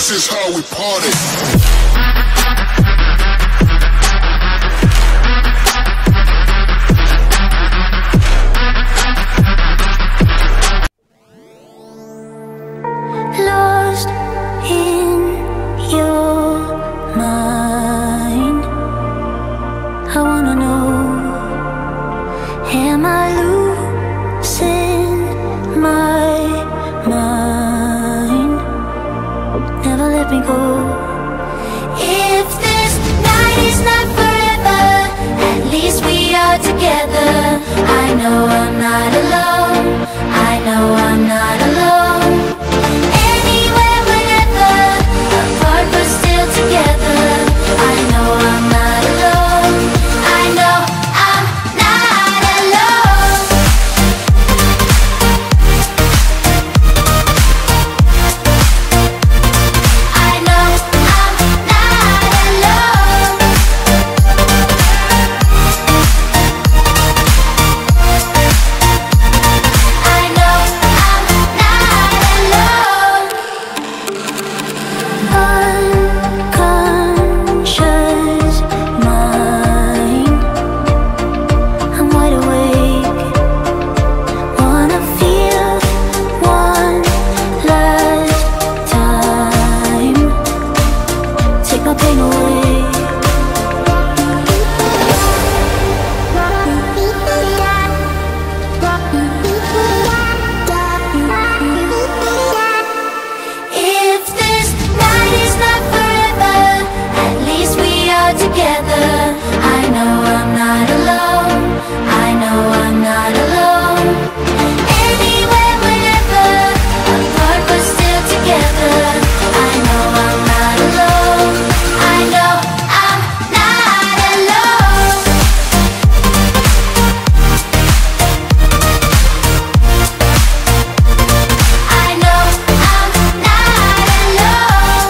This is how we party. Lost in your mind, I wanna know, am I losing my mind? Never let me go. If this night is not forever, at least we are together. I know I'm not alone, I know I'm not alone. Anywhere, whenever, apart but still together. I know I'm not alone, I know I'm not alone. I know I'm not alone. I know I'm not alone. Unconscious mind, I'm wide awake. Wanna feel one last time. Take my pain away. If this night is not forever, at least we are together. I know I'm not alone, I know I'm not alone. Anywhere, whenever, apart but still together. I know I'm not alone, I know I'm not alone. I know I'm not alone.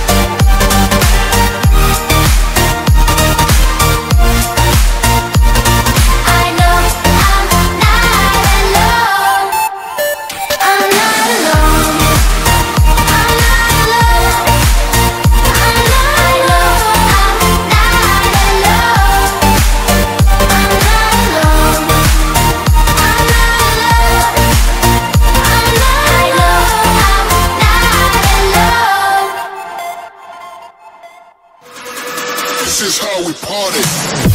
I know I'm not alone. I'm not alone. I'm not alone. I know I'm not alone. I'm not alone. I'm not alone. I know I'm not alone. This is how we party.